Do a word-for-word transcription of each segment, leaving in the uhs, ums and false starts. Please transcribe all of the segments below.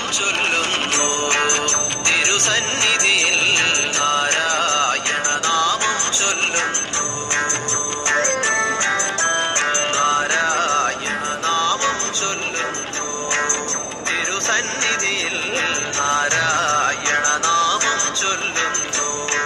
ചൊല്ലുന്നു തിരുസന്നിധിയിൽ നാരായണ നാമം ചൊല്ലുന്നു നാരായണ നാമം ചൊല്ലുന്നു തിരുസന്നിധിയിൽ നാരായണ നാമം ചൊല്ലുന്നു.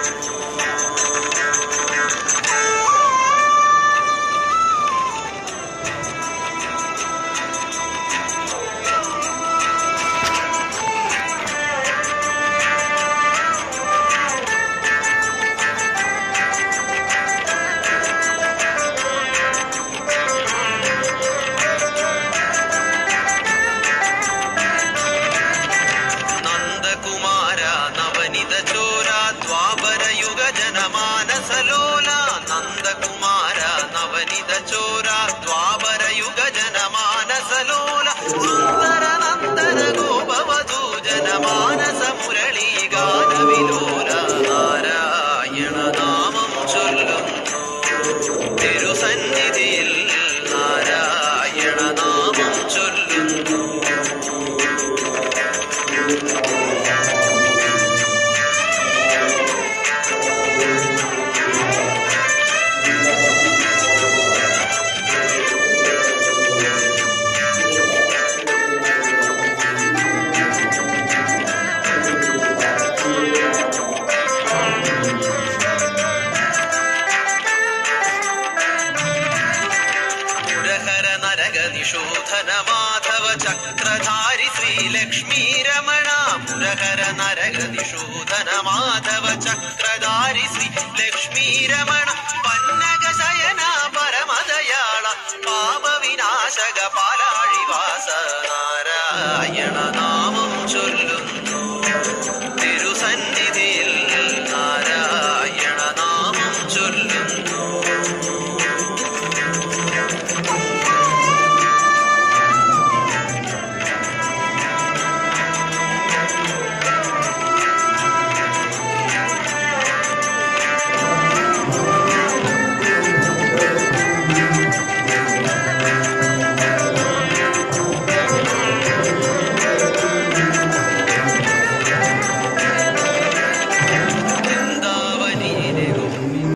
മാധവ ചക്രധാരി ശ്രീലക്ഷ്മീ രമണ മുരഹര നരകനിഷൂധന മാധവ ചക്രധാരി ശ്രീ ലക്ഷ്മീ രമണ പന്നക ശയന പരമദയാള പാപവിനാശക പാലാഴിവാസ നാരായണ നാമ